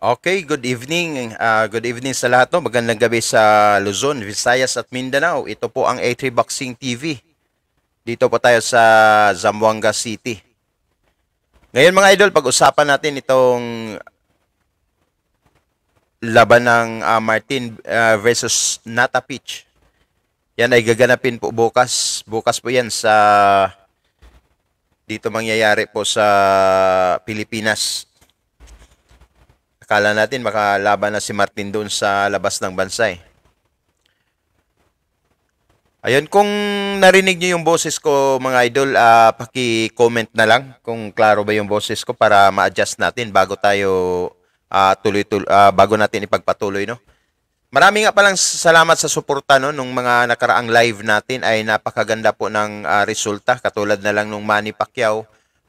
Okay, good evening. Good evening sa lahat. No? Magandang gabi sa Luzon, Visayas at Mindanao. Ito po ang A3 Boxing TV. Dito po tayo sa Zamboanga City. Ngayon mga idol, pag-usapan natin itong laban ng Martin versus Nata Pitch. Yan ay gaganapin po bukas. Bukas po yan sa dito mangyayari po sa Pilipinas. Akala natin makalaban na si Martin doon sa labas ng bansa eh. Ayun, kung narinig niyo yung boses ko mga idol, paki-comment na lang kung klaro ba yung boses ko para ma-adjust natin bago tayo bago natin ipagpatuloy, no? Marami nga palang salamat sa suporta no nung mga nakaraang live natin ay napakaganda po ng resulta katulad na lang nung Manny Pacquiao.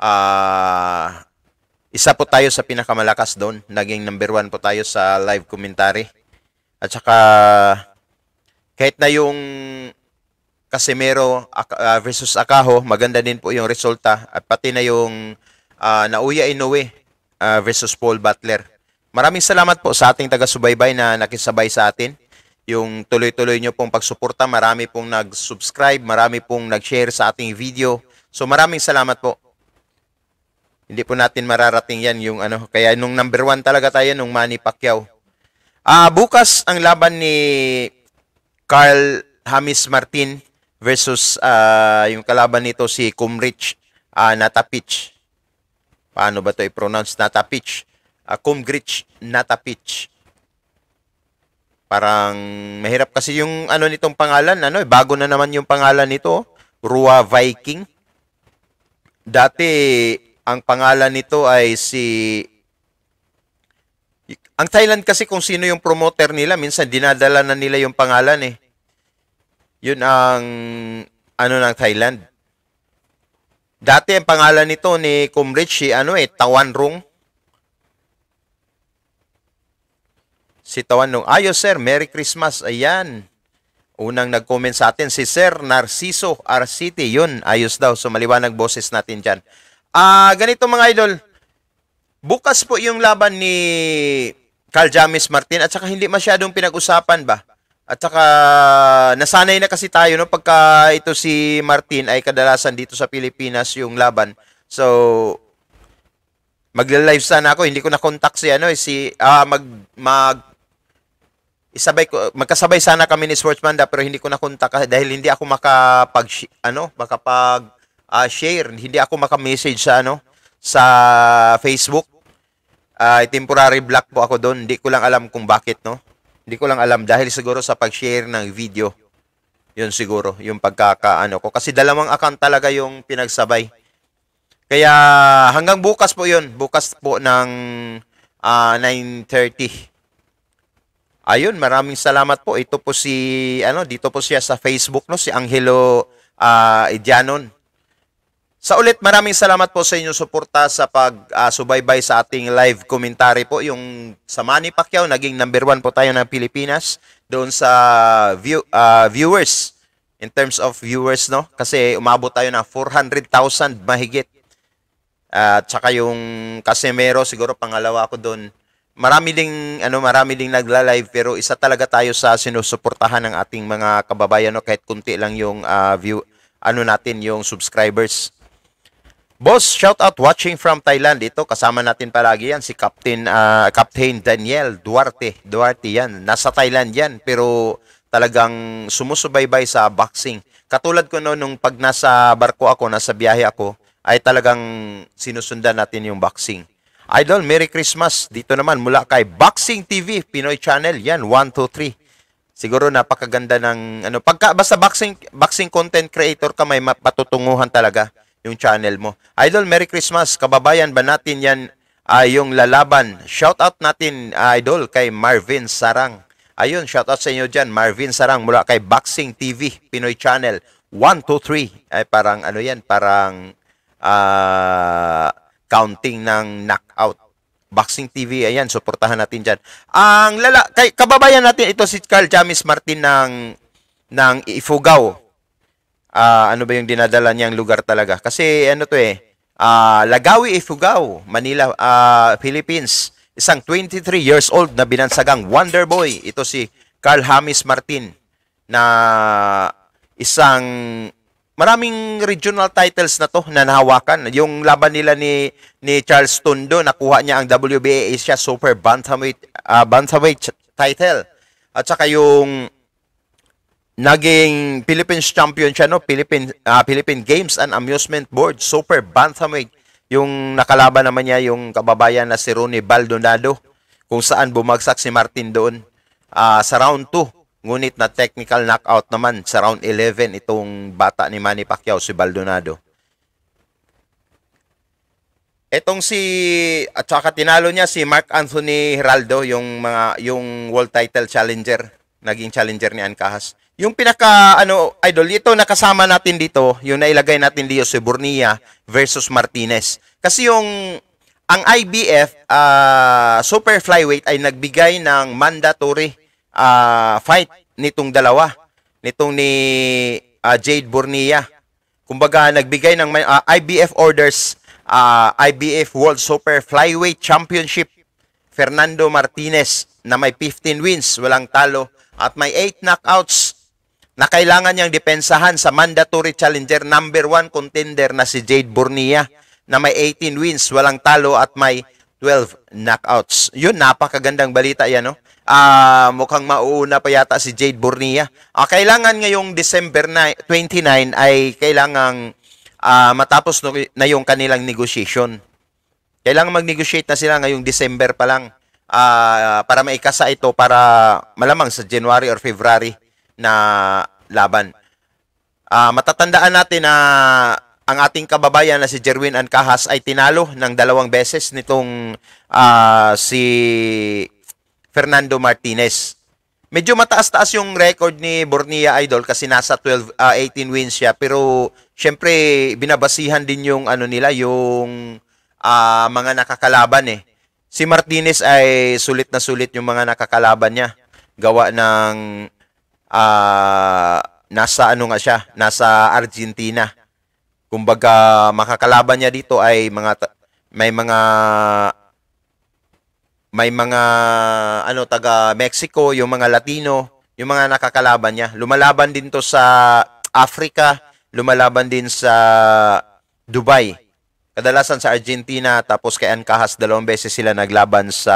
Isa po tayo sa pinakamalakas doon. Naging number 1 po tayo sa live commentary. At saka kahit na yung Casimero versus Akaho, maganda din po yung resulta. At pati na yung Naoya Inoue versus Paul Butler. Maraming salamat po sa ating taga-subaybay na nakisabay sa atin. Yung tuloy-tuloy nyo pong pagsuporta, marami pong nag-subscribe, marami pong nag-share sa ating video. So maraming salamat po. Hindi po natin mararating yan yung ano. Kaya nung number 1 talaga tayo nung Manny Pacquiao. Bukas ang laban ni Carl Hamis Martin versus yung kalaban nito si Kumrich Natapich. Paano ba to i-pronounce Natapich? Kumrich Natapich. Parang mahirap kasi yung ano nitong pangalan. Bago na naman yung pangalan nito. Rua Viking. Dati ang pangalan nito ay ang Thailand kasi kung sino yung promoter nila, minsan dinadala na nila yung pangalan eh. Yun ang ng Thailand. Dati ang pangalan nito ni Kumrich si Tawan Rung. Si Tawan Rung. Ayos sir, Merry Christmas. Ayan. Unang nag-comment sa atin si Sir Narciso Arciti. Yun, ayos daw. So maliwanag boses natin dyan. Ganito mga idol. Bukas po yung laban ni Carl Jamis Martin at saka hindi masyadong pinag-usapan ba? At saka nasanay na kasi tayo no pagka ito si Martin ay kadalasan dito sa Pilipinas yung laban. So magla-live sana ako, hindi ko na contact si magkasabay sana kami ni Sportsmanda pero hindi ko na contact dahil hindi ako share, hindi ako maka-message sa Facebook. Temporary block po ako doon. Hindi ko lang alam kung bakit, no? Hindi ko lang alam dahil siguro sa pag-share ng video. Yun siguro, yung pagkakaano ko. Kasi dalawang account talaga yung pinagsabay. Kaya hanggang bukas po yun. Bukas po ng 9:30. Ayun, maraming salamat po. Ito po dito po siya sa Facebook, no? Si Angelo Idianon. Sa ulit, maraming salamat po sa inyong suporta sa pag-subaybay sa ating live commentary po. Yung sa Manny Pacquiao, naging number 1 po tayo ng Pilipinas. Doon sa viewers, in terms of viewers, no? Kasi umabot tayo ng 400,000 mahigit. At saka yung Casimero, siguro pangalawa ko doon. Marami ding nagla-live pero isa talaga tayo sa sinusuportahan ng ating mga kababayan, no? Kahit kunti lang yung yung subscribers. Boss, shout out watching from Thailand. Ito, kasama natin palagi yan, si Captain Daniel Duarte. Duarte yan. Nasa Thailand yan, pero talagang sumusubaybay sa boxing. Katulad ko nung pag nasa barko ako, nasa biyahe ako, ay talagang sinusundan natin yung boxing. Idol, Merry Christmas. Dito naman mula kay Boxing TV, Pinoy Channel. Yan, 1, 2, 3. Siguro napakaganda ng basta boxing content creator ka, may patutunguhan talaga yung channel mo. Idol, Merry Christmas. Kababayan ba natin yan yung lalaban? Shout out natin, Idol, kay Marvin Sarang. Ayun, shout out sa inyo dyan. Marvin Sarang mula kay Boxing TV, Pinoy Channel. 1, 2, 3. Ay parang parang counting ng knockout. Boxing TV, ayan, suportahan natin dyan. Kay kababayan natin, ito si Carl Jamis Martin ng Ifugao. Ano ba yung dinadala niyang lugar talaga? Kasi Lagawi, Ifugao, Manila, Philippines. isang 23 years old na binansagang Wonder Boy. Ito si Carl James Martin na isang maraming regional titles na to na nahawakan. Yung laban nila ni Charles Tondo, nakuha niya ang WBA Asia Super Bantamweight title. At saka yung naging Philippines champion siya, no? Philippine Games and Amusement Board Super Bantamweight. Yung nakalaban naman niya yung kababayan na si Ronnie Baldonado, kung saan bumagsak si Martin doon sa round 2. Ngunit na technical knockout naman sa round 11 itong bata ni Manny Pacquiao, si Baldonado. Etong at saka tinalo niya si Mark Anthony Heraldo, yung world title challenger, naging challenger ni Ancajas. Yung pinaka idol, ito nakasama natin dito, yung nailagay natin dito si Bornia versus Martinez. Kasi ang IBF super flyweight ay nagbigay ng mandatory fight nitong dalawa, nitong ni Jade Bornia. Kumbaga nagbigay ng IBF orders, IBF World Super Flyweight Championship, Fernando Martinez na may 15 wins, walang talo, at may 8 knockouts na kailangan niyang depensahan sa mandatory challenger number 1 contender na si Jade Bornia na may 18 wins, walang talo, at may 12 knockouts. Yun, napakagandang balita yan, no? Mukhang mauuna pa yata si Jade Bornia. Kailangan ngayong December 29 ay kailangang matapos na yung kanilang negotiation. Kailangan mag-negotiate na sila ngayong December pa lang para maikasa ito para malamang sa January or February na laban. Matatandaan natin na ang ating kababayan na si Jerwin Ancajas ay tinalo ng 2 beses nitong si Fernando Martinez. Medyo mataas-taas yung record ni Bornia, idol, kasi nasa 18 wins siya, pero syempre binabasihan din yung nila, yung mga nakakalaban eh. Si Martinez ay sulit na sulit yung mga nakakalaban niya. Gawa ng nasa Argentina. Kumbaga makakalaban niya dito ay may mga taga Mexico, yung mga Latino, yung mga nakakalaban niya. Lumalaban din to sa Africa, lumalaban din sa Dubai. Kadalasan sa Argentina, tapos kay Ancajas 2 beses sila naglaban sa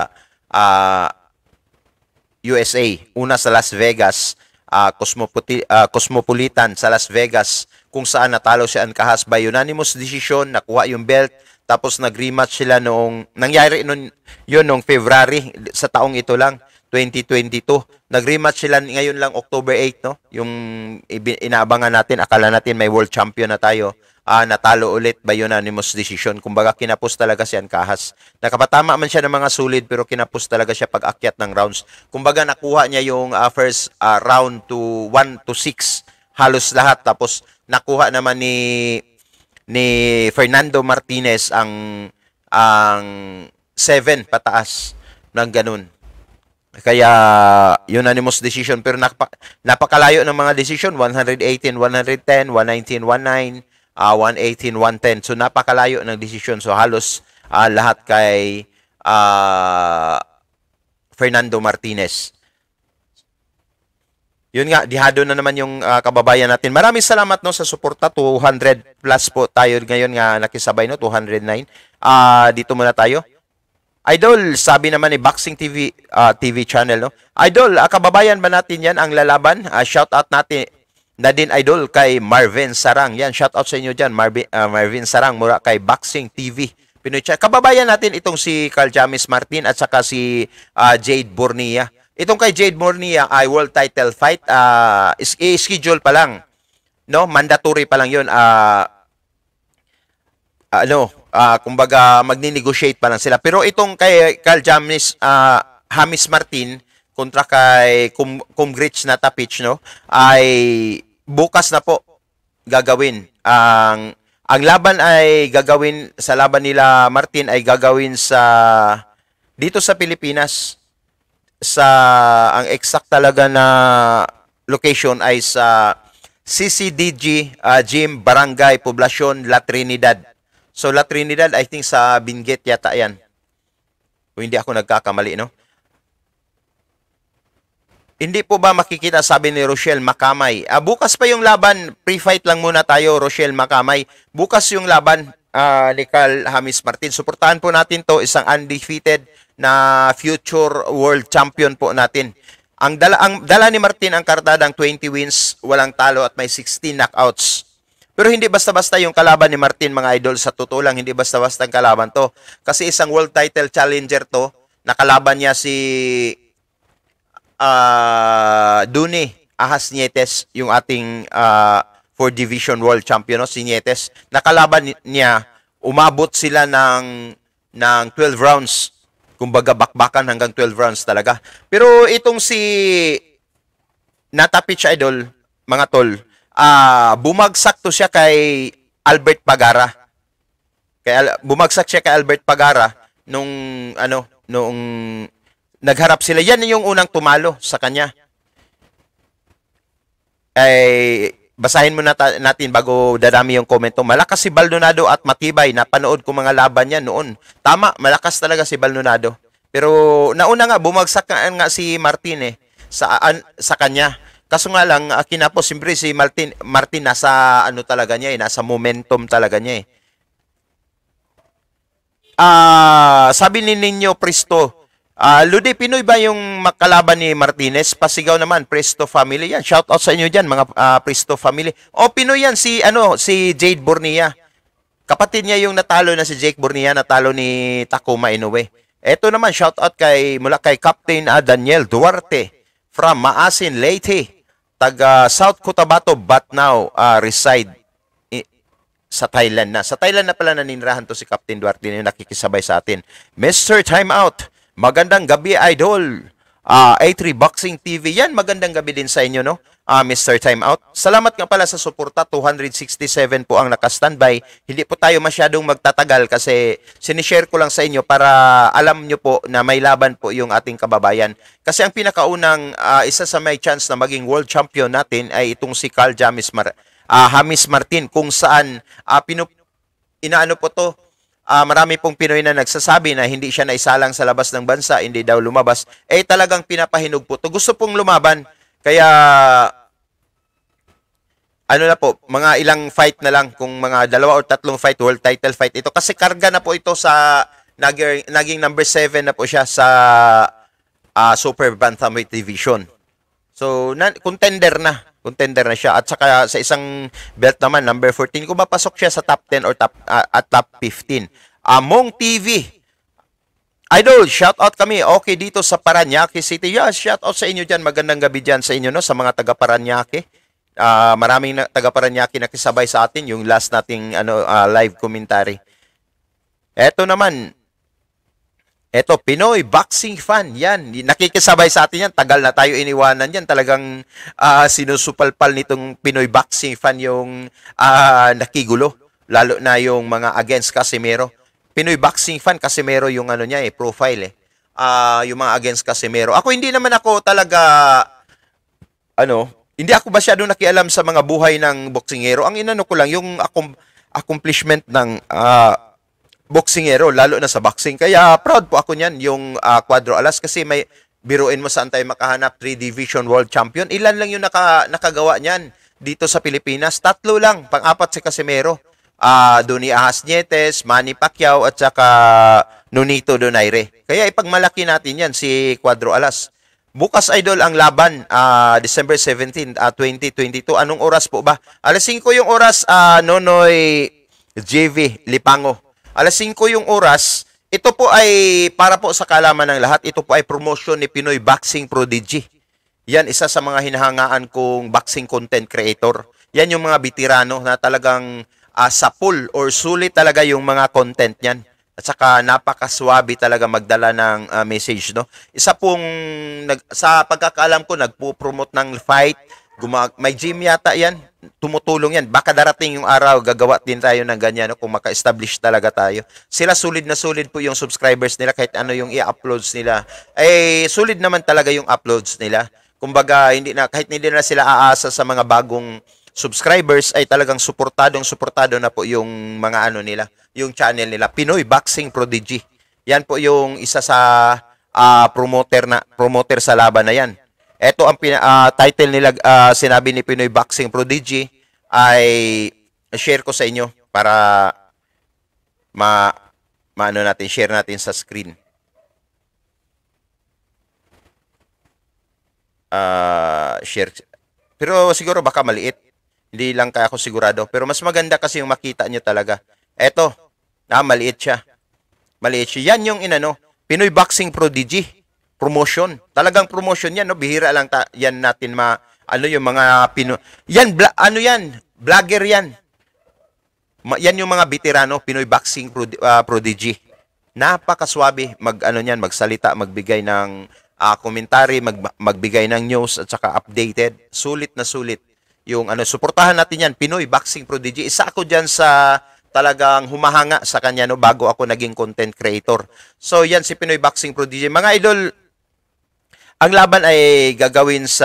USA. Una sa Las Vegas, Cosmopolitan sa Las Vegas, kung saan natalo si Ancajas by unanimous decision, nakuha yung belt. Tapos nag-rematch sila nangyari noong February sa taong ito lang, 2022. Nag-rematch sila ngayon lang, October 8, no? Yung inaabangan natin, akala natin may world champion na tayo. Natalo ulit by unanimous decision. Kumbaga kinapos talaga si Ancajas. Nakapatama man siya ng mga sulit, pero kinapos talaga siya pag-akyat ng rounds. Kumbaga nakuha niya yung first round to 1 to 6, halos lahat. Tapos nakuha naman ni Fernando Martinez ang 7 pataas ng ganun. Kaya unanimous decision, pero napakalayo ng mga decision, 118, 110, 119, 19, 118, 110. So napakalayo ng decision. So halos lahat kay Fernando Martinez. Yun nga, dihado na naman yung kababayan natin. Maraming salamat no sa suporta. 200 plus po tayo ngayon nga nakisabay, no, 209. Dito muna tayo. Idol, sabi naman ni Boxing TV TV channel, no. Idol, kababayan ba natin yan ang lalaban? Shout out natin na din, idol, kay Marvin Sarang. Yan, shout out sa inyo diyan, Marvin Sarang mula kay Boxing TV Pinoy Channel. Kababayan natin itong si Carl James Martin at saka si Jade Bornia. Itong kay Jade Bornia ay world title fight, schedule pa lang, no? Mandatory pa lang 'yun. Kumbaga magni-negotiate pa lang sila. Pero itong kay Carl James Martin kontra kay Kumgrich Natapich, no, ay bukas na po gagawin. Ang laban ay gagawin, sa laban nila Martin ay gagawin dito sa Pilipinas. Ang exact talaga na location ay sa CCDG Gym, Barangay Poblacion, La Trinidad. So La Trinidad, I think sa Benguet yata yan. Kung hindi ako nagkakamali, no? Hindi po ba makikita, sabi ni Rochelle Makamay. Bukas pa yung laban, pre-fight lang muna tayo, Rochelle Makamay. Bukas yung laban ni Carl James Martin. Suportahan po natin to, isang undefeated na future world champion po natin. Ang dala ni Martin ang kartadang 20 wins, walang talo at may 16 knockouts. Pero hindi basta-basta yung kalaban ni Martin, mga idol, sa totoo lang, hindi basta-basta ang kalaban to. Kasi isang world title challenger to, nakalaban niya si Duni Ahas Nietes, yung ating 4 Division World Champion, no? Si Nietes. Nakalaban niya, umabot sila ng 12 rounds. Kumbaga bakbakan hanggang 12 rounds talaga. Pero itong si Natapich Idol, mga tol, bumagsak to siya kay Albert Pagara. Bumagsak siya kay Albert Pagara nung nagharap sila. Yan yung unang tumalo sa kanya. Ay, basahin muna natin bago dadami yung komento. Malakas si Baldonado at matibay. Napanood ko mga laban niya noon. Tama, malakas talaga si Baldonado. Pero nauna nga, bumagsak nga si Martin sa kanya. Kaso nga lang, kinapos, siyempre si Martin nasa talaga niya nasa momentum talaga niya sabi ni Ninyo Pristo, Ludi, Pinoy ba yung makalaban ni Martinez? Pasigaw naman, Presto family yan. Shout out sa inyo dyan, mga Presto family. Pinoy yan, si Jade Bornia. Kapatid niya yung natalo na si Jake Bornia, natalo ni Takuma Inoue. Eto naman, shout out mula kay Captain Daniel Duarte from Maasin, Leyte. Taga South Cotabato, but now reside sa Thailand na. Sa Thailand na pala naninirahan to si Captain Duarte na nakikisabay sa atin. Mr. Timeout, magandang gabi, Idol. A3 Boxing TV. Yan, magandang gabi din sa inyo, no? Mr. Timeout. Salamat nga pala sa suporta. 267 po ang nakastandby. Hindi po tayo masyadong magtatagal kasi sinishare ko lang sa inyo para alam nyo po na may laban po yung ating kababayan. Kasi ang pinakaunang isa sa may chance na maging world champion natin ay itong si Carl James Martin, kung saan inaano po to. Marami pong Pinoy na nagsasabi na hindi siya naisalang sa labas ng bansa, hindi daw lumabas. Talagang pinapahinog po to. Gusto pong lumaban. Kaya, na po, mga ilang fight na lang, kung mga 2 o 3 fight, world title fight ito. Kasi karga na po ito sa, naging number 7 na po siya sa Super Bantamweight Division. So, contender na siya. At saka sa isang belt naman, number 14, kung mapasok siya sa top 10 or top 15. Mong TV. Idol, shout out kami. Okay, dito sa Parañaque City. Yeah, shout out sa inyo dyan. Magandang gabi dyan sa inyo, no? Sa mga taga Parañaque. Maraming taga Parañaque nakisabay sa atin. Yung last nating live commentary. Eto naman. Eto, Pinoy boxing fan. Yan, nakikisabay sa atin yan. Tagal na tayo iniwanan yan. Talagang sinusupalpal nitong Pinoy boxing fan yung nakigulo. Lalo na yung mga against Casimero. Pinoy boxing fan, Casimero yung niya profile yung mga against Casimero. Ako hindi naman ako talaga hindi ako masyadong nakialam sa mga buhay ng boksingero. Ang inano ko lang yung accomplishment ng boksingero, lalo na sa boxing. Kaya proud po ako niyan, yung Cuadro Alas, kasi may biruin mo saan tayo makahanap 3 Division World Champion. Ilan lang yung nakagawa niyan dito sa Pilipinas? 3 lang, pang-4 si Casimero. Duni Ahas Nietes, Manny Pacquiao, at saka Nonito Donaire. Kaya ipagmalaki natin yan, si Cuadro Alas. Bukas, Idol, ang laban, December 17, 2022. Anong oras po ba? Alas 5 yung oras, Nonoy JV Lipango. Alas 5 yung oras. Ito po ay, para po sa kalaman ng lahat, ito po ay promotion ni Pinoy Boxing Prodigy. Yan, isa sa mga hinahangaan kong boxing content creator. Yan yung mga veterano na talagang sa full or sulit talaga yung mga content niyan. At saka napakaswabe talaga magdala ng message, no? Isa pong sa pagkakaalam ko nagpo-promote ng fight, may gym yata 'yan, tumutulong 'yan. Baka darating yung araw gagawa din tayo ng ganyan, no? Kung maka-establish talaga tayo. Sila solid na solid po yung subscribers nila, kahit ano yung i-uploads nila. Solid naman talaga yung uploads nila. Kumbaga kahit hindi na sila aasa sa mga bagong subscribers, ay talagang suportado na po yung mga nila, yung channel nila, Pinoy Boxing Prodigy. Yan po yung isa sa promoter sa laban na yan. Ito ang title nila, sinabi ni Pinoy Boxing Prodigy, ay share ko sa inyo para maano natin, share natin sa screen. Share. Pero siguro baka maliit. Hindi lang kaya ako sigurado. Pero mas maganda kasi yung makita nyo talaga. Eto, maliit siya. Maliit siya. Yan yung Pinoy Boxing Prodigy. Promotion. Talagang promotion yan, no? Bihira lang yan natin yung mga yan, yan? Vlogger yan. Yan yung mga veterano, Pinoy Boxing Prodigy. Napakaswabe magsalita, magbigay ng commentary, magbigay ng news at saka updated. Sulit na sulit. Yung suportahan natin yan, Pinoy Boxing Prodigy. Isa ako diyan sa talagang humahanga sa kanya bago ako naging content creator. So yan si Pinoy Boxing Prodigy. Mga idol, ang laban ay gagawin sa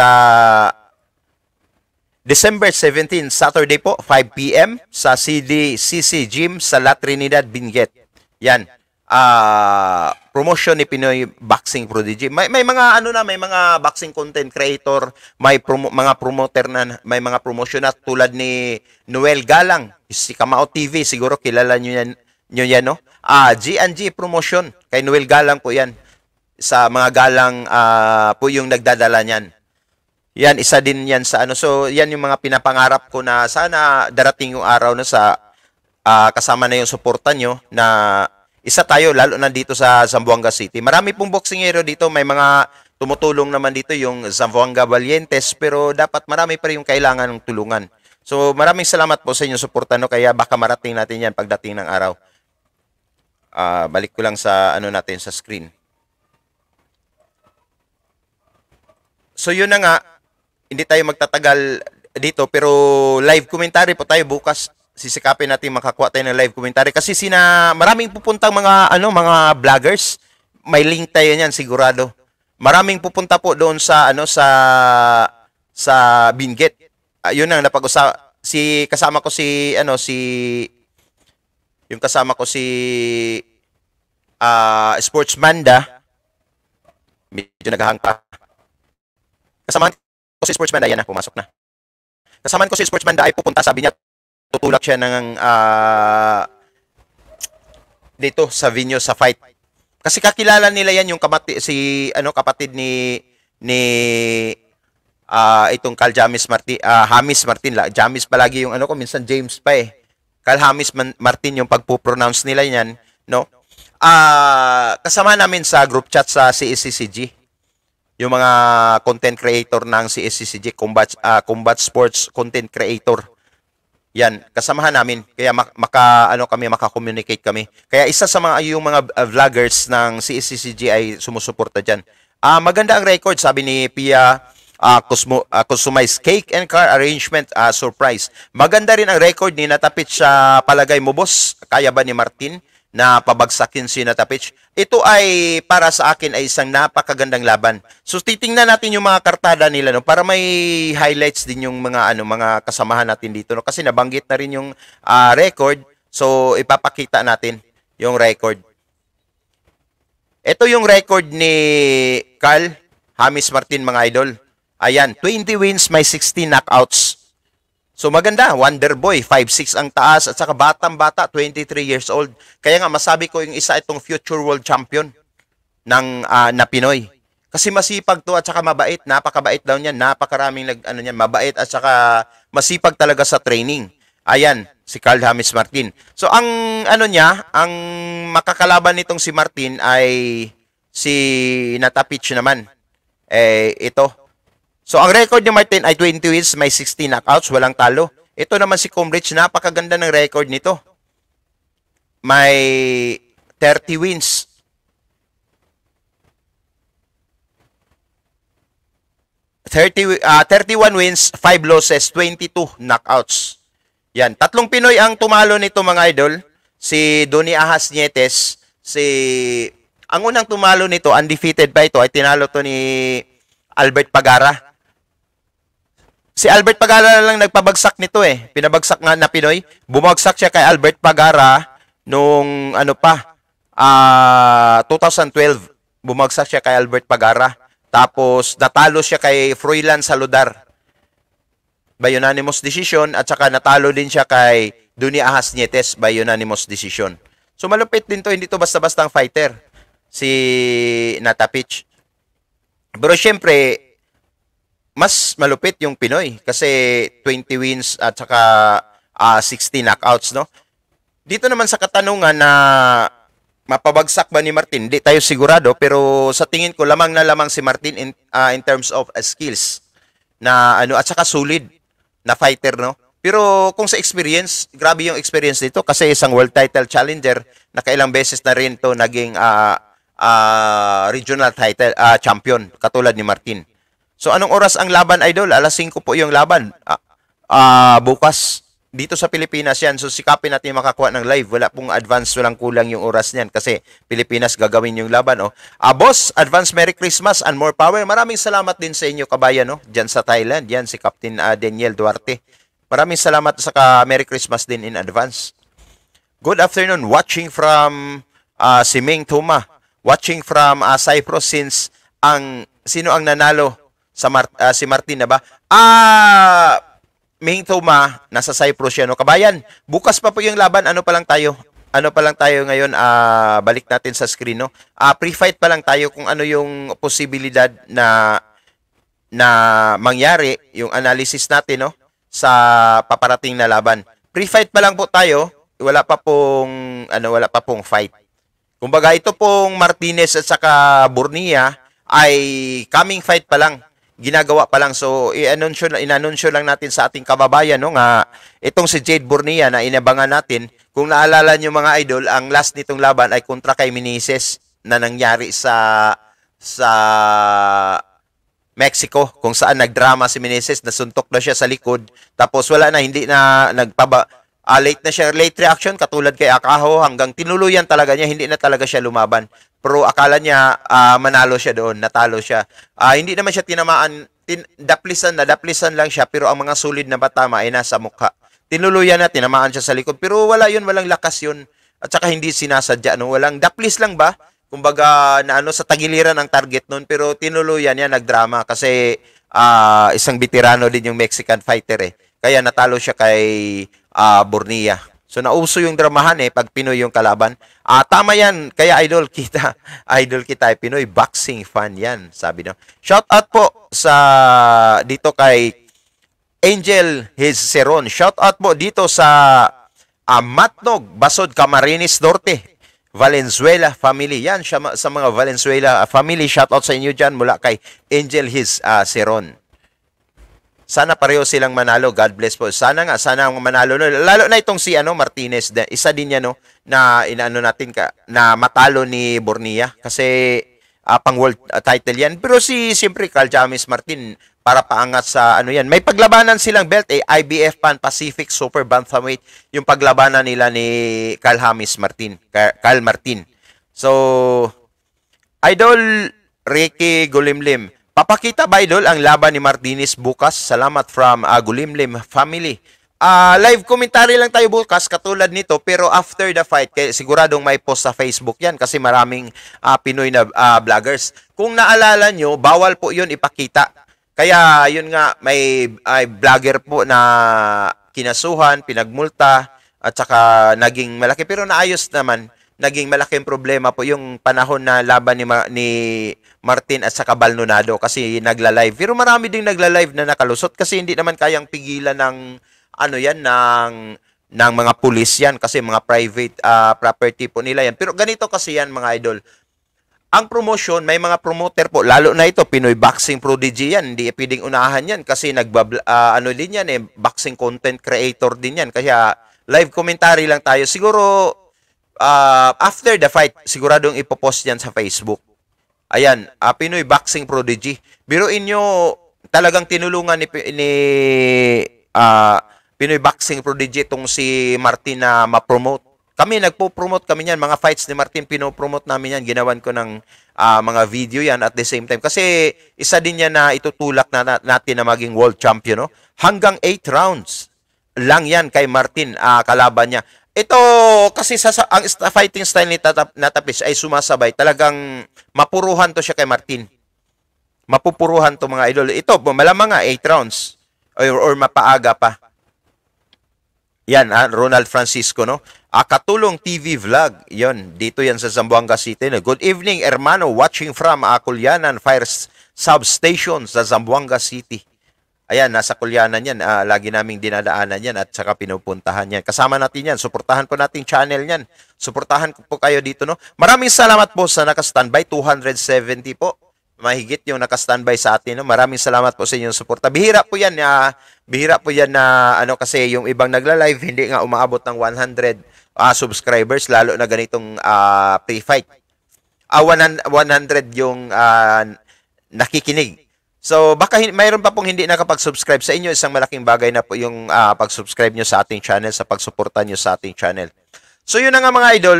December 17, Saturday po, 5 p.m. sa CDCC Gym sa La Trinidad, Benguet. Yan. Promotion ni Pinoy Boxing Prodigy. May mga may mga boxing content creator, may mga promoter na, may mga promotion na tulad ni Noel Galang, si Kamao TV, siguro kilala niyo yan, no? G&G promotion kay Noel Galang po yan. Sa mga galang po yung nagdadala niyan. Yan, isa din yan sa So, yan yung mga pinapangarap ko na sana darating yung araw na sa kasama na yung suporta nyo na isa tayo, lalo na dito sa Zamboanga City. Marami pong boksingero dito. May mga tumutulong naman dito yung Zamboanga Valientes, pero dapat marami pa rin yung kailangan ng tulungan. So, maraming salamat po sa inyong suporta, no? Kaya baka marating natin yan pagdating ng araw. Balik ko lang sa natin sa screen. So, yun na nga. Hindi tayo magtatagal dito, pero live commentary po tayo bukas. Sisikapin natin makakuha tayo ng live commentary kasi maraming pupuntang mga vloggers. May link tayo niyan sigurado. Maraming pupunta po doon sa Benguet. Yun ang kasama ko si Sportsmanda. Medyo naghahangka. Kasama ko si Sportsmanda, yan na, pumasok na. Kasama ko si Sportsmanda ay pupunta, sabi niya tutulak siya ng dito sa venue sa fight. Kasi kakilala nila yan yung kapatid ni itong Carl James Martin, Hamis Martin. James palagi yung minsan James pa eh. Carl Hamis Martin yung pagpo-pronounce nila yan, no? Kasama namin sa group chat sa CSCCG. Yung mga content creator ng CSCCG, Combat Sports Content Creator. Yan, kasamahan namin. Kaya maka-communicate kami. Kaya isa sa yung mga vloggers ng CSCCG ay sumusuporta diyan. Maganda ang record, sabi ni Pia, customized cake and car arrangement, surprise. Maganda rin ang record ni Natapich sa palagay mo, boss. Kaya ba ni Martin na pabagsakin si Natapich? Ito ay para sa akin ay isang napakagandang laban. So titingnan natin yung mga kartada nila, no, para may highlights din yung mga mga kasamahan natin dito, no, kasi nabanggit na rin yung record. So ipapakita natin yung record. Ito yung record ni Carl Hamis Martin, mga idol. Ayan, 20 wins, may 16 knockouts. So maganda, Wonder Boy, 5'6 ang taas at saka batang-bata, 23 years old. Kaya nga masabi ko yung isa itong future world champion na Pinoy. Kasi masipag to at saka mabait, napakabait daw niyan, napakaraming mabait at saka masipag talaga sa training. Ayan, si Carl Hamis Martin. So ang ang makakalaban nitong si Martin ay si Natapich naman. Ito. So, ang record ni Martin ay 20 wins, may 16 knockouts, walang talo. Ito naman si Comrich, napakaganda ng record nito. May 30 wins. 31 wins, 5 losses, 22 knockouts. Yan. Tatlong Pinoy ang tumalo nito, mga idol. Si Donnie Ahas Nietes, ang unang tumalo nito, undefeated pa ito, ay tinalo to ni Albert Pagara. Si Albert Pagara lang nagpabagsak nito eh. Pinabagsak nga na Pinoy. Bumagsak siya kay Albert Pagara nung 2012, bumagsak siya kay Albert Pagara. Tapos, natalo siya kay Froilan Saludar by unanimous decision. At saka, natalo din siya kay Duny Ahas Nietes by unanimous decision. So, malupit din to. Hindi to basta-bastang fighter. Si Natapich. Pero, syempre, mas malupit yung Pinoy. Kasi, 20 wins at saka 60 knockouts, no? Dito naman sa katanungan na mapabagsak ba ni Martin? Hindi tayo sigurado, pero sa tingin ko lamang na lamang si Martin in terms of skills na ano at saka solid na fighter, no? Pero kung sa experience, grabe yung experience dito kasi isang world title challenger, nakailang beses na rin to naging regional title champion katulad ni Martin. So anong oras ang laban, idol? Alas 5 po yung laban. Bukas dito sa Pilipinas yan. So sikapin natin makakuha ng live. Wala pong advance, walang kulang yung oras niyan kasi Pilipinas gagawin yung laban. Oh. Boss, advance Merry Christmas and more power. Maraming salamat din sa inyo kabayan, no? Diyan sa Thailand. Yan si Captain Daniel Duarte. Maraming salamat sa Merry Christmas din in advance. Good afternoon. Watching from si Ming Tuma. Watching from Cyprus since sino ang nanalo sa si Martin na ba? Ming Tuma, nasa Cyprus yan, no? Kabayan, bukas pa po yung laban. Ano pa lang tayo? Ano pa lang tayo ngayon? Balik natin sa screen, no? Pre-fight pa lang tayo kung ano yung posibilidad na mangyari, yung analysis natin, no? Sa paparating na laban. Pre-fight pa lang po tayo. Wala pa pong fight. Kumbaga, ito pong Martinez at saka Bornia ay coming fight pa lang. Ginagawa pa lang. So, inanunsyo lang natin sa ating kababayan, no, nga itong si Jade Bornia na inabangan natin. Kung naalala nyo mga idol, ang last nitong laban ay kontra kay Meneses na nangyari sa Mexico, kung saan nagdrama si Meneses, nasuntok na siya sa likod. Tapos wala na, hindi na late na siya, late reaction katulad kay Akaho, hanggang tinuluyan talaga niya, hindi na talaga siya lumaban. Pero akala niya manalo siya doon, natalo siya. Hindi naman siya tinamaan, daplisan lang siya, pero ang mga sulid na batama ay nasa mukha. Tinuluyan na, tinamaan siya sa likod, pero walang lakas yun. At saka hindi sinasadya, no? Walang daplis lang ba? Kumbaga, sa tagiliran ang target noon, pero tinuluyan niya, nagdrama, kasi isang veterano din yung Mexican fighter, eh. Kaya natalo siya kay Bornia. So nauso yung dramahan pag Pinoy yung kalaban. Tama yan. Kaya idol kita ay Pinoy boxing fan yan, sabi no. Shout out po dito kay Angel Hizceron. Shout out po dito sa Matnog, Basod, Camarines Norte, Valenzuela family. Yan sa mga Valenzuela family. Shout out sa inyo dyan mula kay Angel Hizceron. Sana pareho silang manalo. God bless po. Sana ang manalo. Lalo na itong si Martinez. Isa din yan, no, na inaano natin na matalo ni Bornia. Kasi pang world title yan. Pero siyempre, Carl James Martin, para paangat sa yan. May paglabanan silang belt, IBF Pan Pacific Super Bantamweight. Yung paglabanan nila ni Carl Martin. So, Idol Ricky Gulimlim. Papakita ba, idol, ang laban ni Martinez bukas? Salamat from Gulimlim family. Live commentary lang tayo bukas katulad nito, pero after the fight, siguradong may post sa Facebook yan kasi maraming Pinoy na vloggers. Kung naalala nyo, bawal po yun ipakita. Kaya yun nga, may vlogger po na kinasuhan, pinagmulta, at saka naging malaki. Pero naayos naman, naging malaking problema po yung panahon na laban ni Martin at saka Baldonado kasi nagla-live. Pero marami ding nagla-live na nakalusot kasi hindi naman kayang pigilan ng ng mga pulis yan kasi mga private property po nila yan. Pero ganito kasi yan mga idol. Ang promotion, may mga promoter po, lalo na ito, Pinoy Boxing Prodigy yan, hindi pwedeng unahan yan kasi din yan boxing content creator din yan. Kaya live commentary lang tayo. Siguro, after the fight, siguradong ipopost yan sa Facebook. Ayan, Pinoy Boxing Prodigy. Biruin nyo, talagang tinulungan ni Pinoy Boxing Prodigy itong si Martin na ma-promote. Kami, nagpo-promote kami yan. Mga fights ni Martin, pinopromote namin yan. Ginawan ko ng mga video yan at the same time. Kasi isa din yan na itutulak natin na maging world champion. No? Hanggang 8 rounds lang yan kay Martin, kalaban niya. ito kasi ang fighting style ni Natapis ay sumasabay. Talagang mapuruhan to siya kay Martin. Mapupuruhan to mga idol. Ito, malamang nga 8 rounds or mapaaga pa. Yan, Ronald Francisco, no? Katulong TV vlog. Yon, dito yan sa Zamboanga City. No? Good evening, hermano. Watching from Kulyanan Fire Substation sa Zamboanga City. Ayan, nasa Kulyanan yan. Lagi naming dinadaanan yan at saka pinupuntahan yan. Kasama natin yan. Suportahan po nating channel yan. Suportahan po kayo dito, no? Maraming salamat po sa naka-standby. 270 po. Mahigit yung naka-standby sa atin, no? Maraming salamat po sa inyong suporta. Bihira po yan na kasi yung ibang nagla-live hindi nga umaabot ng 100 subscribers, lalo na ganitong pre-fight. 100 yung nakikinig. So baka mayroon pa pong hindi nakapag-subscribe sa inyo. Isang malaking bagay na po yung pag-subscribe nyo sa ating channel, sa pagsuporta nyo sa ating channel. So yun na nga mga idol.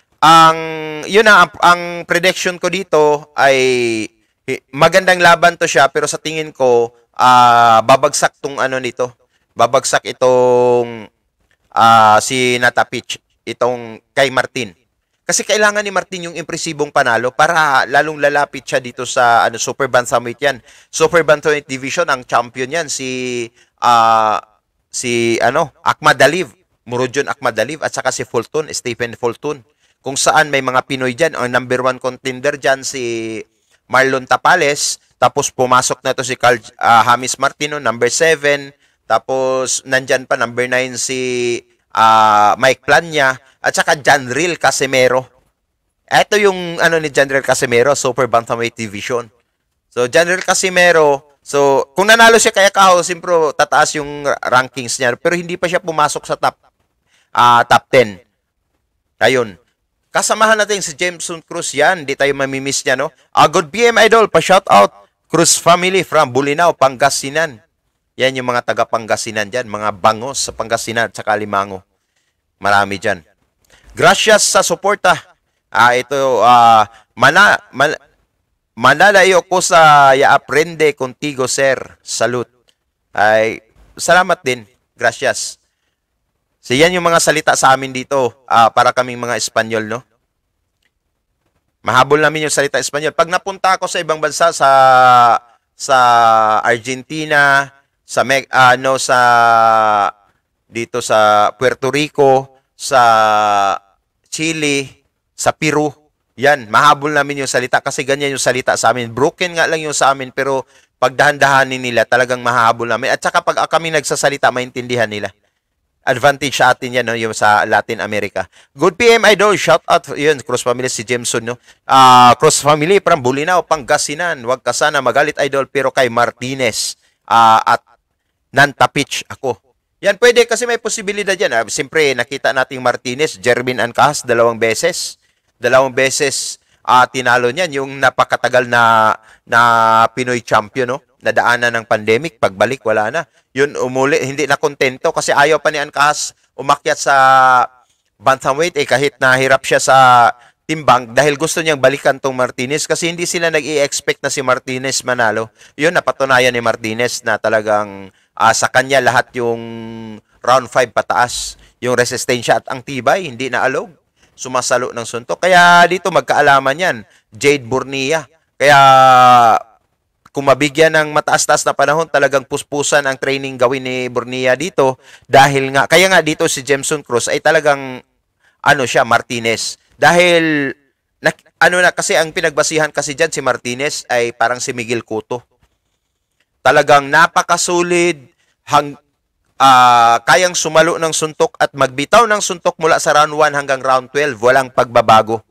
Ang prediction ko dito ay magandang laban to siya, pero sa tingin ko babagsak tong nito. Babagsak itong si Natapich, itong kay Martin. Kasi kailangan ni Martin yung impresibong panalo para lalong lalapit siya dito sa Super Bantamweight yan. Super Bantamweight Division, ang champion yan si Akhmadaliev, Murodjon Akhmadaliev, at saka si Stephen Fulton. Kung saan may mga Pinoy dyan. Ang number 1 contender dyan si Marlon Tapales. Tapos pumasok na to si James Martino, number 7. Tapos nandyan pa number 9 si Mike Plania. At saka Janril Casimero. Ito yung ni Janril Casimero, Super Bantamweight Division. So Janril Casimero, so kung nanalo siya kay Akaho, siyempre tataas yung rankings niya. Pero hindi pa siya pumasok sa top 10. Ayun. Kasamahan natin si Jameson Cruz yan. Hindi tayo mamimiss niya, no? Good PM Idol, pa-shoutout. Cruz family from Bulinaw, Pangasinan. Yan yung mga taga Pangasinan dyan. Mga bangos sa Pangasinan at sa Kalimango. Marami dyan. Gracias sa suporta. Manalayo ko sa aprende contigo, sir. Salute. Ay, salamat din. Gracias. So, yan yung mga salita sa amin dito para kaming mga Espanyol, no? Mahabol namin yung salita Espanyol. Pag napunta ako sa ibang bansa, sa Argentina, dito sa Puerto Rico, sa Chile, sa Peru, yan, mahabol namin yung salita kasi ganyan yung salita sa amin. Broken nga lang yung sa amin, pero pag dahan-dahanin nila, talagang mahabol namin. At saka pag kami nagsasalita, maintindihan nila. Advantage sa atin yan, no? Yung sa Latin America. Good PM Idol, shout out yun, Cross Family, si Jameson, no? Cross Family from Bulinaw, Pangasinan. Huwag ka sana magalit, Idol, pero kay Martinez at Nantapich ako. Yan, pwede kasi may posibilidad yan. Siyempre, nakita nating Martinez, Jervin Ancahas, 2 beses. 2 beses tinalo niyan. Yung napakatagal na Pinoy champion, no? Nadaanan ng pandemic, pagbalik, wala na. Yun, umuli, hindi na kontento kasi ayaw pa ni Ancahas umakyat sa bantamweight kahit nahirap siya sa timbang dahil gusto niyang balikan tong Martinez kasi hindi sila nag-i-expect na si Martinez manalo. Yun, napatunayan ni Martinez na talagang sa kanya lahat yung round 5 pataas. Yung resistensya at ang tibay, hindi na alog. Sumasalo ng suntok. Kaya dito magkaalaman yan. Jade Bornia. Kaya kung mabigyan ng mataas-taas na panahon, talagang puspusan ang training gawin ni Bornia dito dahil nga, kaya nga dito si Jameson Cruz ay talagang siya, Martinez. Dahil kasi ang pinagbasihan kasi diyan si Martinez ay parang si Miguel Cotto. Talagang napakasulit, kayang sumalo ng suntok at magbitaw ng suntok mula sa round 1 hanggang round 12, walang pagbabago.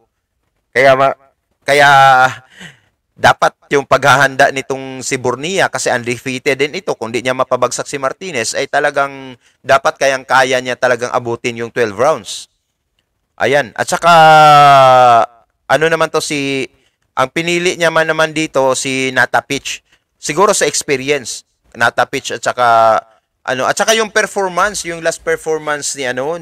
Kaya dapat yung paghahanda nitong si Bornia kasi undefeated din ito, kung di niya mapabagsak si Martinez ay talagang dapat kayang-kaya niya talagang abutin yung 12 rounds. Ayan. At saka naman to ang pinili niya naman dito si Natapich. Siguro sa experience, Natapich at saka yung performance, yung last performance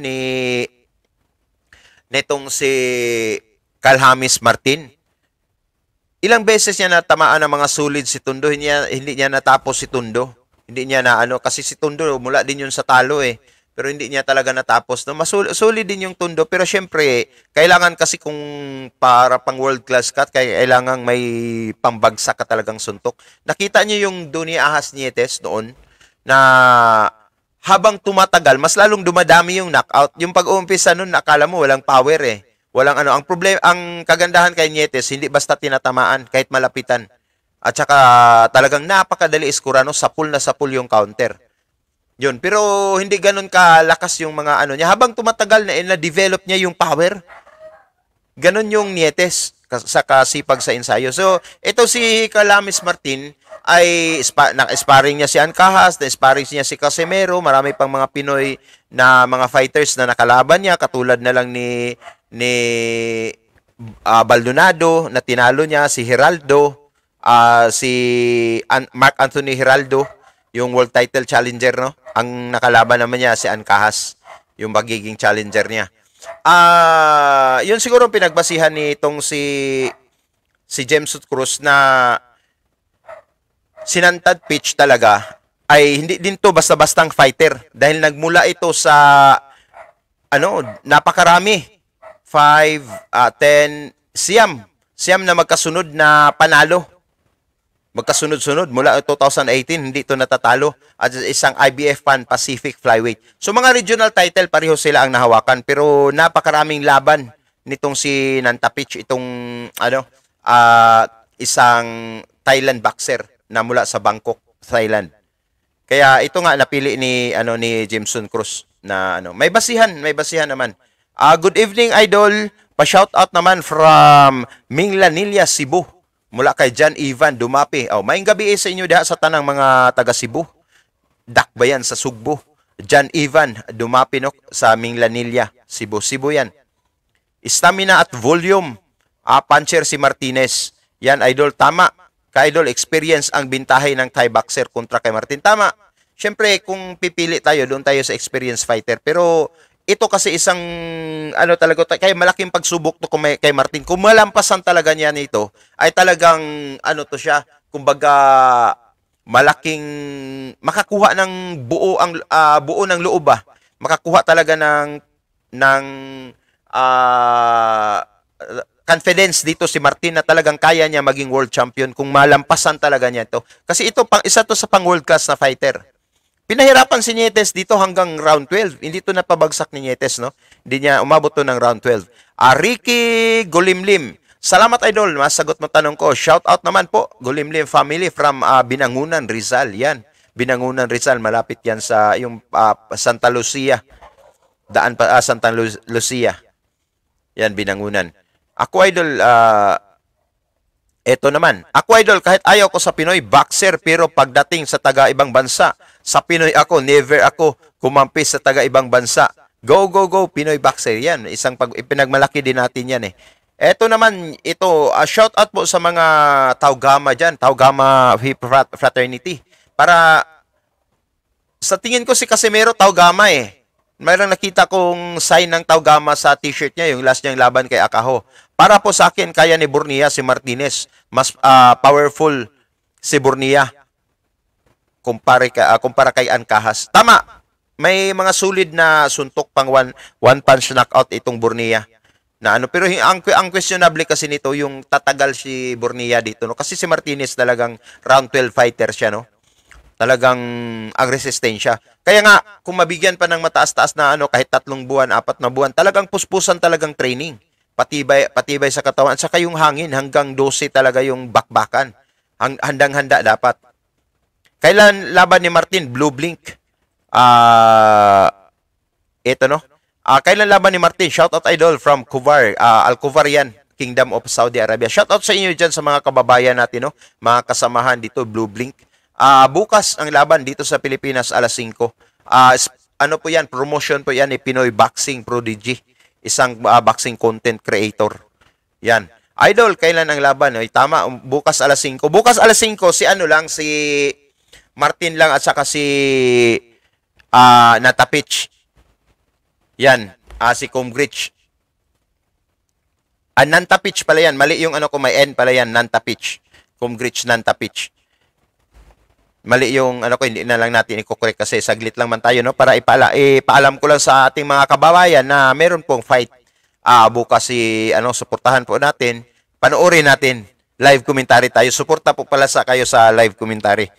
nitong si James Martin. Ilang beses niya natamaan ng mga sulid si Tondo, hindi niya natapos si Tondo. Hindi niya kasi si Tondo mula din yun sa talo . pero hindi niya talaga natapos. No? Solid din yung Tondo, pero syempre, kailangan kasi kung para pang world class ka, kailangan may pambagsak ka talagang suntok. Nakita niyo yung Doni Ahas Nietes noon, na habang tumatagal, mas lalong dumadami yung knockout. Yung pag-uumpisa nun, akala mo walang power eh. Walang ano, ang problema, ang kagandahan kay Nietes, hindi basta tinatamaan kahit malapitan. At saka talagang napakadali iskura, no? Sapul na sapul yung counter. Yun, pero hindi ganun kalakas yung mga ano niya. Habang tumatagal na-develop niya yung power. Ganun yung Nietes sa kasipag sa ensayo. So, ito si Calamis Martin ay na-sparring niya si Ancahas, na-sparring niya si Casimero, marami pang mga Pinoy na mga fighters na nakalaban niya, katulad na lang ni Baldonado na tinalo niya, si Geraldo, si Mark Anthony Geraldo, yung world title challenger, no? Ang nakalaban naman niya si Ancahas, yung magiging challenger niya. Yun siguro pinagbasihan nitong si James Cruz na sinantad pitch talaga ay hindi din to basta-bastang fighter dahil nagmula ito sa napakarami 5, 10, siyam na magkasunod na panalo. Magkasunod-sunod mula 2018 hindi ito natatalo at isang IBF Pan Pacific Flyweight. So mga regional title pareho sila ang nahawakan pero napakaraming laban nitong si Nantapich, itong isang Thailand boxer na mula sa Bangkok, Thailand. Kaya ito nga napili ni Jameson Cruz na may basihan naman. Good evening idol. Pa-shout out naman from Minglanilla, Cebu. Mula kay John Ivan Dumapi. Maayong gabi sa inyo diha sa tanang mga taga Cebu. Dakbayan sa Sugbo. John Ivan Dumapi no, sa Minglanilla, Cebu. Cebu yan. Stamina at volume. Puncher si Martinez. Yan idol, tama. Ka-idol, experience ang bintahe ng Thai boxer kontra kay Martin. Tama. Siyempre, kung pipili tayo, doon tayo sa experience fighter. Pero, ito kasi isang, talaga, kaya malaking pagsubok to kay Martin. Kung malampasan talaga niya nito, ay talagang, to siya, kumbaga, malaking, makakuha ng buo ng loob ba? Makakuha talaga ng confidence dito si Martin na talagang kaya niya maging world champion kung malampasan talaga niya ito. Kasi ito, isa to sa pang world class na fighter. Pinahirapan si Nietes dito hanggang round 12. Hindi to napabagsak ni Nietes, no? Hindi niya umabot to ng round 12. Ricky Golimlim. Salamat, idol. Masagot mo tanong ko. Shout out naman po, Golimlim family from Binangunan, Rizal. Yan. Binangunan, Rizal. Malapit yan sa yung Santa Lucia. Daan pa Santa Lucia. Yan, Binangunan. Ako, idol, eto naman. Ako, idol, kahit ayaw ko sa Pinoy, boxer, pero pagdating sa taga-ibang bansa, sa Pinoy ako, never ako kumampis sa taga-ibang bansa. Go, go, go, Pinoy boxer. Yan, isang pinagmalaki din natin yan eh. Eto naman, shout out po sa mga Taugama dyan, Taugama Fraternity. Para, sa tingin ko si Casimero Taugama eh. Mayroong nakita kong sign ng Taugama sa t-shirt niya, yung last niyang laban kay Akaho. Para po sa akin, kaya ni Bornia si Martinez. Mas powerful si Bornia kumpara kay Ancahas. Tama, may mga solid na suntok pang one punch knockout itong Bornia. Pero ang questionable kasi nito, yung tatagal si Bornia dito. No? Kasi si Martinez talagang round 12 fighter siya, no? Talagang ang resistensya. Kaya nga, kung mabigyan pa ng mataas-taas na kahit 3 buwan, 4 na buwan, talagang puspusan talagang training. Patibay sa katawan. At saka yung hangin, hanggang 12 talaga yung bakbakan. Handang-handa dapat. Kailan laban ni Martin? Blue Blink. Ito no. Kailan laban ni Martin? Shoutout idol from Kuvar. Al-Kuvar yan. Kingdom of Saudi Arabia. Shoutout sa inyo dyan sa mga kababayan natin, no? Mga kasamahan dito, Blue Blink. Bukas ang laban dito sa Pilipinas alas 5. Po yan, promotion po yan ni Pinoy Boxing Prodigy, isang boxing content creator. Yan. Idol, kailan ang laban? Tama, bukas alas 5. Bukas alas 5 si Martin lang at saka si Natapich. Yan, si Comgrich. Nantapich pala yan. Mali yung may N pala yan, Nantapich. Comgrich Nantapich. Mali yung ano ko, hindi na lang natin i-correct kasi saglit lang man tayo, no, para ipaalam ko lang sa ating mga kababayan na meron pong fight bukas. Si ano, suportahan po natin, panoorin natin, live commentary tayo, suporta po pala sa kayo sa live commentary.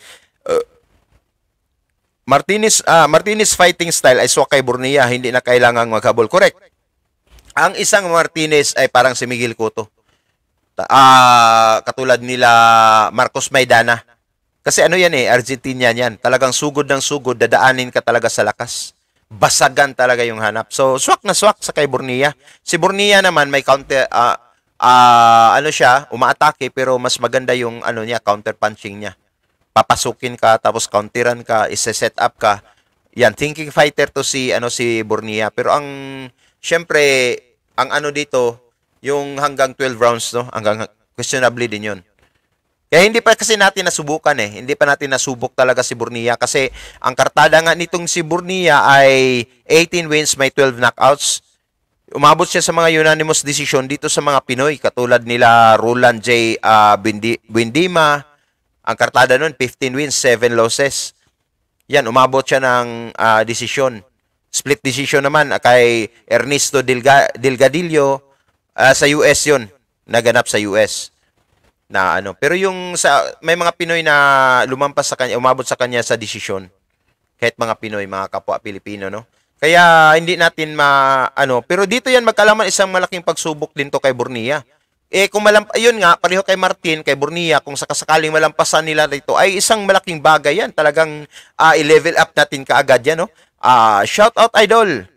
Martinez fighting style ay swak kay Bornia, hindi na kailangang maghabol. Correct. Ang isang Martinez ay parang si Miguel Cotto. Katulad nila Marcos Maidana. Kasi ano yan Argentinian yan. Talagang sugod ng sugod, dadaanin ka talaga sa lakas. Basagan talaga yung hanap. So, swak na swak sa kay Bornia. Si Bornia naman may counter, ano siya, umaatake pero mas maganda yung ano niya, counter punching niya. Papasukin ka, tapos counteran ka, isa-set up ka. Yan, thinking fighter to si Bornia. Pero syempre, ang ano dito, yung hanggang 12 rounds, no? Hanggang questionably din yun. Kaya hindi pa kasi natin nasubukan Hindi pa natin nasubok talaga si Bornia kasi ang kartada nga nitong si Bornia ay 18 wins, may 12 knockouts. Umabot siya sa mga unanimous decision dito sa mga Pinoy katulad nila Roland J. Buendima. Ang kartada nun 15 wins, 7 losses. Yan, umabot siya ng decision. Split decision naman kay Ernesto Delgadillo sa US yun. Naganap sa US. Na ano, pero yung may mga Pinoy na lumampas sa kanya, umabot sa kanya sa desisyon. Kahit mga Pinoy, mga kapwa Pilipino, no? Kaya hindi natin pero dito yan magkalaman, isang malaking pagsubok din to kay Bornia. Kung ayun nga, pareho kay Martin, kay Bornia, kung sakasakaling malampasan nila dito, ay isang malaking bagay yan. Talagang i-level up natin kaagad yan, no? Shout out idol.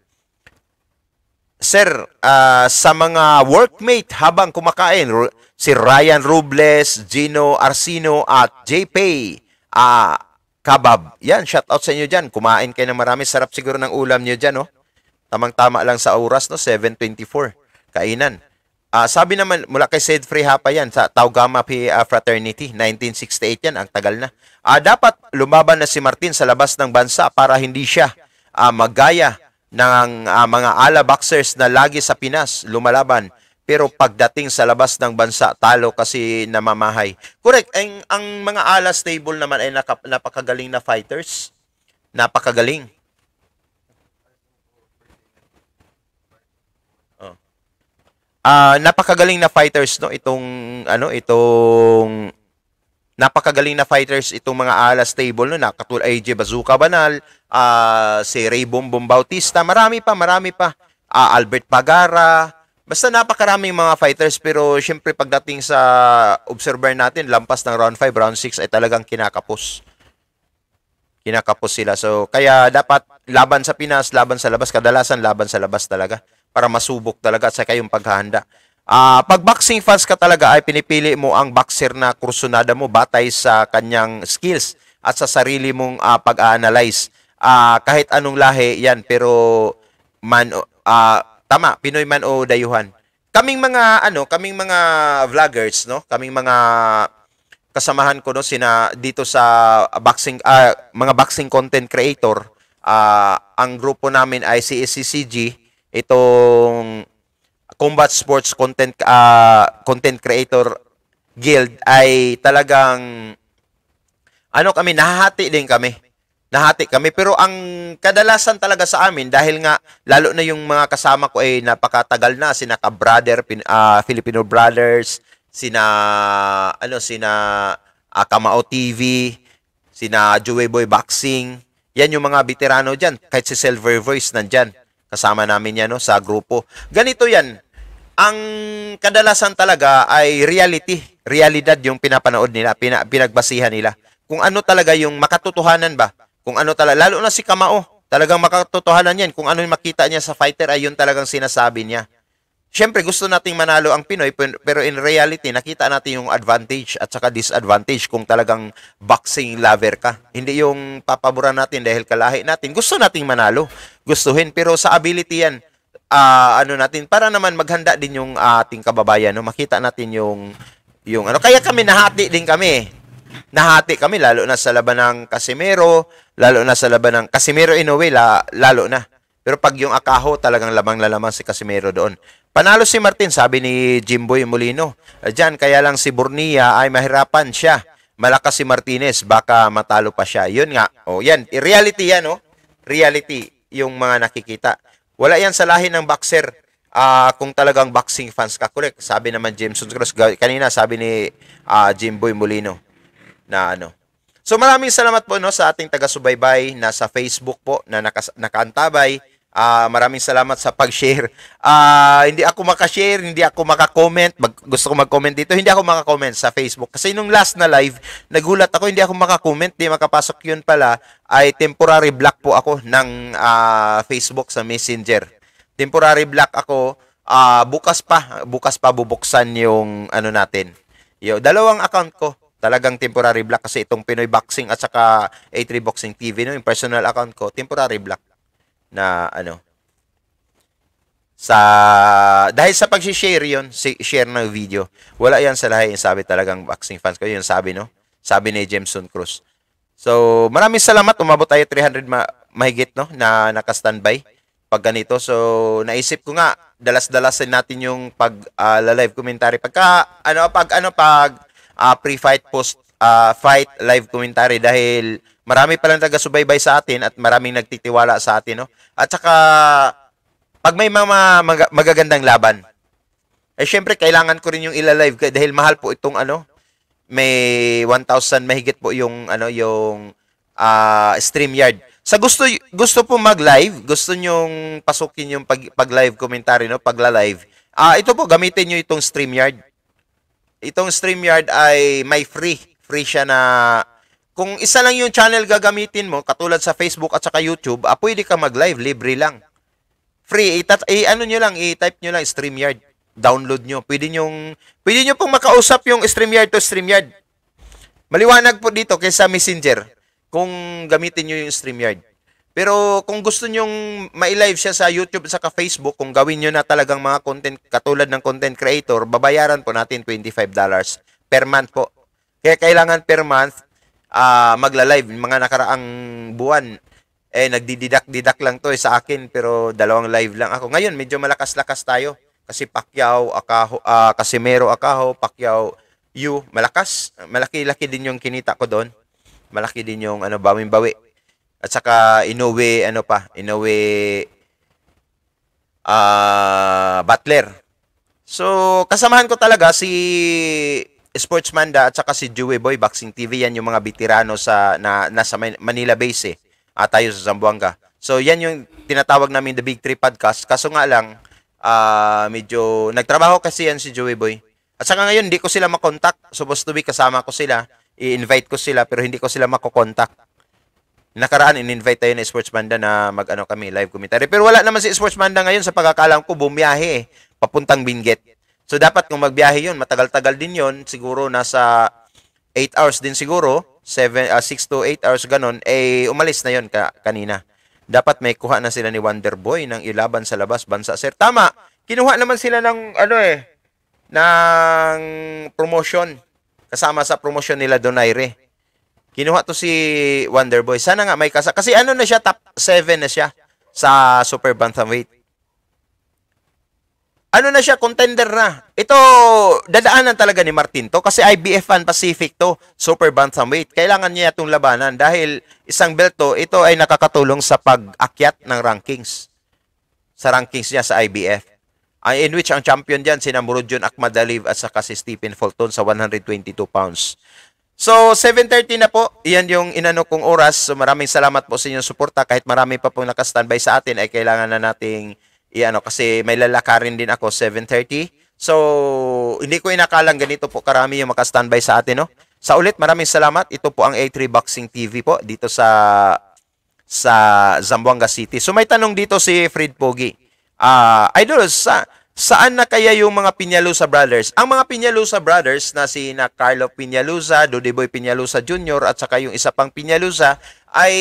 Sir, sa mga workmate habang kumakain, si Ryan Robles, Gino Arcino at JP Kabab. Yan, shout out sa inyo dyan. Kumain kayo ng marami. Sarap siguro ng ulam nyo dyan, no? Tamang-tama lang sa oras, no? 7:24. Kainan. Sabi naman, mula kay Sid Frihapa yan, sa Tau Gamma Fraternity, 1968 yan, ang tagal na. Dapat lumaban na si Martin sa labas ng bansa para hindi siya magaya ng mga ala boxers na lagi sa Pinas lumalaban. Pero pagdating sa labas ng bansa, talo kasi namamahay. Correct. Ang mga ala stable naman ay napakagaling na fighters. Napakagaling. Napakagaling na fighters, no? Itong napakagaling na fighters itong mga ala stable, no? Katulad AJ Bazooka Banal, si Ray Bombom Bautista, marami pa. Albert Pagara. Basta napakaraming mga fighters, pero syempre pagdating sa observer natin, lampas ng round 5, round 6 ay talagang kinakapos. Kinakapos sila. So, kaya dapat laban sa Pinas, laban sa labas, kadalasan laban sa labas talaga para masubok talaga at saka yung paghahanda. Pag boxing fans ka talaga ay pinipili mo ang boxer na kursunada mo batay sa kanyang skills at sa sarili mong pag-analyze. Kahit anong lahi yan, pero tama, Pinoy man o dayuhan. Kaming mga vloggers, no? Kaming mga kasamahan ko, no, dito sa boxing mga boxing content creator. Ang grupo namin ay CSCCG, itong Combat Sports Content Creator Guild, ay talagang kami, nahati kami. Pero ang kadalasan talaga sa amin, dahil nga lalo na yung mga kasama ko ay napakatagal na, sina ka-brother, Filipino Brothers, sina Kamao TV, sina Joey Boy Boxing, yan yung mga veterano dyan. Kahit si Silver Voice nandyan, kasama namin yan, no, sa grupo. Ganito yan, ang kadalasan talaga ay realidad yung pinapanood nila, pinagbasihan nila. Kung ano talaga yung makatotohanan ba? Kung ano talaga, lalo na si Kamao, talagang makatotohanan yan. Kung ano yung makita niya sa fighter ay yun talagang sinasabi niya. Siyempre, gusto nating manalo ang Pinoy, pero in reality, nakita natin yung advantage at saka disadvantage kung talagang boxing lover ka. Hindi yung papaboran natin dahil kalahi natin. Gusto nating manalo, gustuhin, pero sa ability yan, natin, para naman maghanda din yung ating kababayan, no? Makita natin yung kaya kami nahati din kami. Nahati kami, lalo na sa laban ng Casimero, Inoue, lalo na. Pero pag yung Akaho, talagang lamang-lalamang si Casimero doon. Panalo si Martin, sabi ni Jimboy Molino. Diyan, kaya lang si Bornia ay mahirapan siya. malakas si Martinez, baka matalo pa siya. Yun nga. O, yan. Reality yan, no? Reality yung mga nakikita. Wala yan sa lahi ng boxer. Kung talagang boxing fans ka, correct. Sabi naman Jameson Cruz, kanina sabi ni Jimboy Molino na ano. So maraming salamat po no sa ating taga-subaybay na sa Facebook po na nakaantabay. Maraming salamat sa pag-share. Hindi ako maka-share, hindi ako maka-comment. Gusto ko mag-comment dito, hindi ako maka-comment sa Facebook. Kasi nung last na live, nagulat ako, hindi ako maka-comment, hindi makapasok yun pala. Ay temporary block po ako ng Facebook sa Messenger. Temporary block ako. Bukas pa bubuksan yung ano natin. Dalawang account ko. Talagang temporary block kasi itong Pinoy Boxing at saka A3 Boxing TV, no, yung personal account ko, temporary block na ano. Dahil sa pag-share yun, share ng video. Wala yan sa lahi, yung sabi talagang boxing fans ko, yun sabi, no? Sabi ni Jameson Cruz. So, maraming salamat, umabot tayo 300 mahigit, no, na naka-standby pag ganito. So, naisip ko nga, dalas-dalasin natin yung live commentary. Pag pre-fight, post-fight live commentary dahil marami palang taga-subaybay sa atin at maraming nagtitiwala sa atin, no? At saka, pag may mga magagandang laban, syempre, kailangan ko rin yung ila-live dahil mahal po itong may 1,000 mahigit po yung StreamYard. Sa gusto po mag-live, gusto nyong pasukin yung pag-live commentary, no? Pagla-live. Ito po, gamitin nyo itong StreamYard. Itong StreamYard ay may free siya na kung isa lang yung channel gagamitin mo, katulad sa Facebook at saka YouTube, pwede ka mag-live, libre lang. Free, i-type nyo lang StreamYard. Download nyo. Pwede nyo pong makausap yung StreamYard to StreamYard. Maliwanag po dito kaysa Messenger kung gamitin nyo yung StreamYard. Pero kung gusto nyong ma-live siya sa YouTube at saka Facebook, kung gawin nyo na talagang mga content, katulad ng content creator, babayaran po natin $25 per month po. Kaya kailangan per month, magla-live. Mga nakaraang buwan, nagdididak lang to sa akin, pero 2 live lang ako. Ngayon, medyo malakas-lakas tayo. Kasi Pacquiao, Casimero, Pacquiao, malakas. Malaki-laki din yung kinita ko doon. Malaki din yung bawing-bawi. At saka Inoue Butler. So, kasamahan ko talaga si Sportsmanda at saka si Joey Boy Boxing TV. Yan yung mga veterano nasa Manila base tayo sa Zamboanga. So, yan yung tinatawag namin The Big Three Podcast. Kaso nga lang, medyo nagtrabaho kasi yan si Joey Boy. At saka ngayon, hindi ko sila makontak. Supposed to be kasama ko sila. I-invite ko sila pero hindi ko sila makokontak. Nakaraan, in-invite tayo ni Sportsmanda na kami, live commentary. Pero wala naman si Sportsmanda ngayon sa pagkakalam ko, bumiyahe papuntang Benguet. So, dapat kung magbiyahe yun, matagal-tagal din yun, siguro nasa 8 hours din siguro, 6 to 8 hours ganon, umalis na yun kanina. Dapat may kuha na sila ni Wonderboy ng ilaban sa labas, bansa. Sir, tama, kinuha naman sila ng, ng promotion, kasama sa promotion nila Donaire. Kinuha to si Wonderboy. Sana nga may kasi na siya, top 7 na siya sa Super Bantamweight. Na siya, contender na. Ito, dadaanan talaga ni Martin to kasi IBF Pan Pacific to, Super Bantamweight. Kailangan niya itong labanan dahil isang belt to, ito ay nakakatulong sa pag-akyat ng rankings. Sa rankings niya sa IBF. In which ang champion dyan, sina Murodjon Akhmadaliev at saka si Stephen Fulton sa 122 pounds. So, 7:30 na po. Iyan yung inano kong oras. So, maraming salamat po sa inyong suporta. Kahit marami pa pong nakastandby sa atin, ay kailangan na nating kasi may lalakarin din ako, 7:30. So, hindi ko inakalang ganito po karami yung makastandby sa atin, no? Sa ulit, maraming salamat. Ito po ang A3 Boxing TV po, dito sa Zamboanga City. So, may tanong dito si Fred Pogi. Idol, saan na kaya yung mga Peñalosa Brothers? Ang mga Peñalosa Brothers na sina Carlo Peñalosa, Dodeboy Peñalosa Jr. at saka yung isa pang Peñalosa ay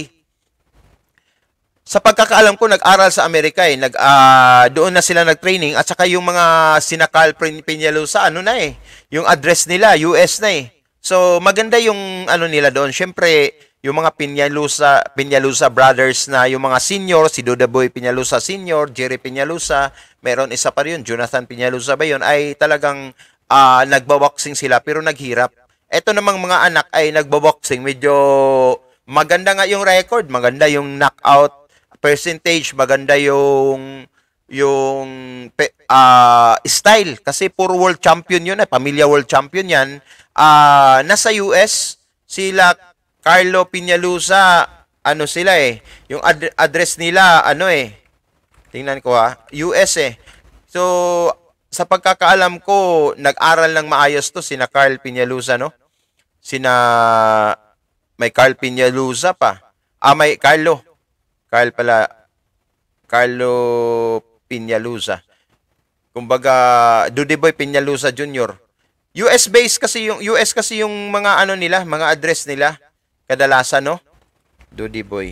sa pagkakaalam ko nag-aral sa Amerika doon na sila nag-training at saka yung mga sina Carl Peñalosa yung address nila US na So maganda yung nila doon. Syempre yung mga Peñalosa Brothers na yung mga senior, si Dodeboy Peñalosa Senior, Jerry Peñalosa, meron isa pa rin, Jonathan Peñalosa ba yun, ay talagang nagbaboxing sila pero naghirap. Eto namang mga anak ay nagbo-boxing, medyo maganda nga yung record, maganda yung knockout percentage, maganda yung style kasi puro world champion yun pamilya world champion yan. Nasa US sila Carlo Piñalusa, ano sila yung address nila tingnan ko US So sa pagkakaalam ko, nag-aral ng maayos to sina Carl Piñalusa, no? Sina may Carl Piñalusa pa. May Carlo. Carl pala. Carlo Piñalusa. Kumbaga, Dudiboy Piñalusa Jr. US kasi yung mga ano nila, mga address nila. Kadalasan, no? Dudiboy.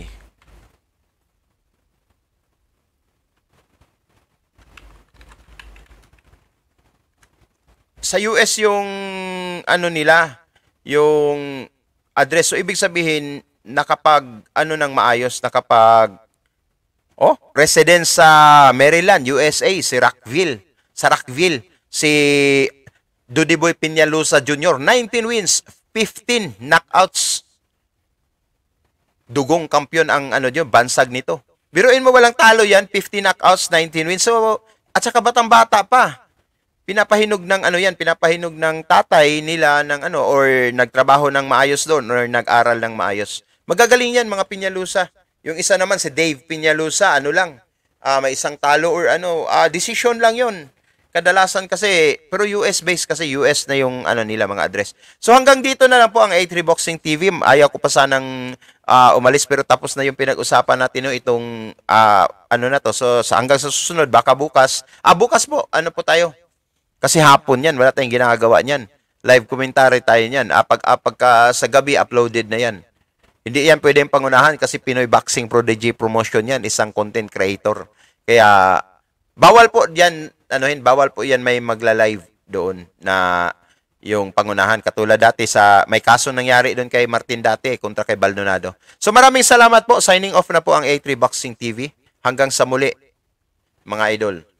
Sa US yung ano nila, yung address. So, ibig sabihin, nakapag ano nang maayos, residence sa Maryland, USA, si Rockville. Sa Rockville, si Dudiboy Piñalusa Jr. 19 wins, 15 knockouts. Dugong kampiyon ang bansag nito. Biruin mo walang talo yan, 15 knockouts, 19 wins. So, at saka batang-bata pa. Pinapahinog ng tatay nila or nagtrabaho ng maayos doon or nag-aral ng maayos. Magagaling yan mga Piñalusa. Yung isa naman si Dave Piñalusa, may isang talo or decision lang yon. Kadalasan kasi, pero US based kasi US na yung nila mga address. So hanggang dito na lang po ang A3 Boxing TV. Ayaw ko pa sanang umalis pero tapos na yung pinag-usapan natin itong na to. So hanggang sa susunod, baka bukas. Bukas po, po tayo? Kasi hapon yan, wala tayong ginagawa niyan. Live commentary tayo niyan. Pagka sa gabi, uploaded na yan. Hindi yan pwedeng pangunahan kasi Pinoy Boxing Prodigy Promotion yan, isang content creator. Kaya, bawal po yan may magla-live doon na yung pangunahan. Katulad dati may kaso nangyari doon kay Martin dati kontra kay Baldonado. So maraming salamat po. Signing off na po ang A3 Boxing TV. Hanggang sa muli, mga idol.